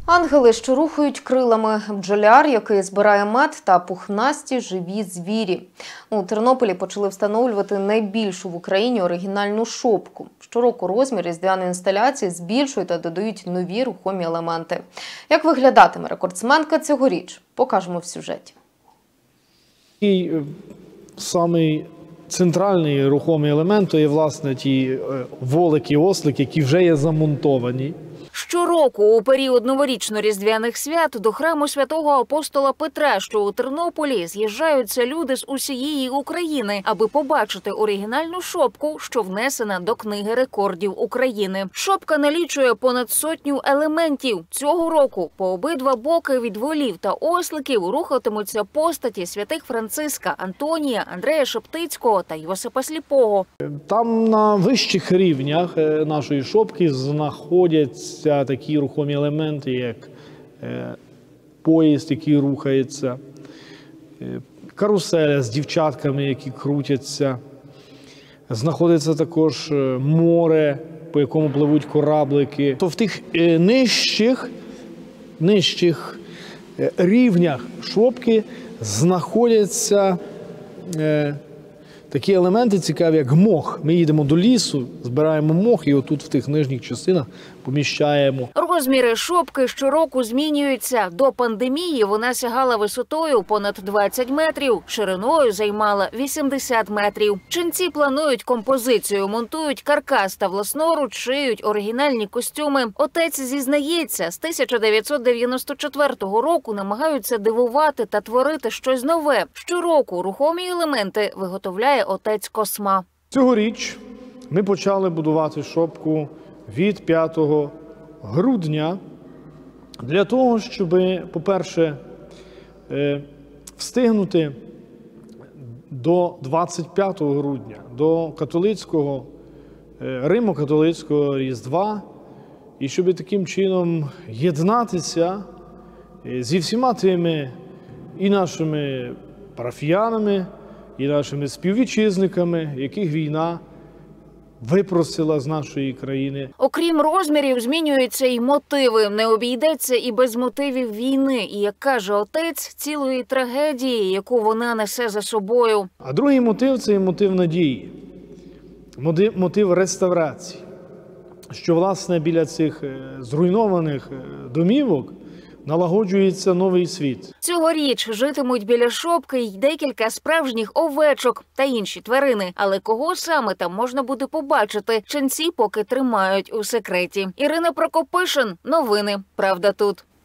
Ангели, що рухають крилами, бджоляр, який збирає мед, та пухнасті живі звірі. У Тернополі почали встановлювати найбільшу в Україні оригінальну шопку. Щороку розмір різдвяної інсталяції збільшують та додають нові рухомі елементи. Як виглядатиме рекордсменка цьогоріч, покажемо в сюжеті. І самий центральний рухомий елемент – то є, власне, ті волики-ослики, які вже є замонтовані. Щороку у період новорічно-різдвяних свят до храму святого апостола Петра, що у Тернополі, з'їжджаються люди з усієї України, аби побачити оригінальну шопку, що внесена до книги рекордів України. Шопка налічує понад 100 елементів. Цього року по обидва боки від волів та осликів рухатимуться постаті святих Франциска, Антонія, Андрея Шептицького та Йосипа Сліпого. Там на вищих рівнях нашої шопки знаходяться такі рухомі елементи, як поїзд, який рухається, каруселя з дівчатками, які крутяться. Знаходиться також море, по якому пливуть кораблики. То в тих нижчих рівнях шопки знаходяться такі елементи цікаві, як мох. Ми їдемо до лісу, збираємо мох і отут в тих нижніх частинах поміщаємо. Розміри шопки щороку змінюються. До пандемії вона сягала висотою понад 20 метрів, шириною займала 80 метрів. Ченці планують композицію, монтують каркас та власноруч шиють оригінальні костюми. Отець зізнається, з 1994 року намагаються дивувати та творити щось нове. Щороку рухомі елементи виготовляє отець Косма. Цьогоріч ми почали будувати шопку від 5 грудня для того, щоб, по-перше, встигнути до 25 грудня, до католицького, Римо-католицького Різдва, і щоб таким чином єднатися зі всіма тими і нашими парафіянами, і нашими співвітчизниками, яких війна випросила з нашої країни. Окрім розмірів, змінюються і мотиви. Не обійдеться і без мотивів війни. І, як каже отець, цілої трагедії, яку вона несе за собою. А другий мотив – це мотив надії, мотив реставрації. Що, власне, біля цих зруйнованих домівок налагоджується новий світ. Цьогоріч житимуть біля шопки й декілька справжніх овечок та інші тварини. Але кого саме там можна буде побачити, ченці поки тримають у секреті. Ірина Прокопишин. Новини. Правда тут.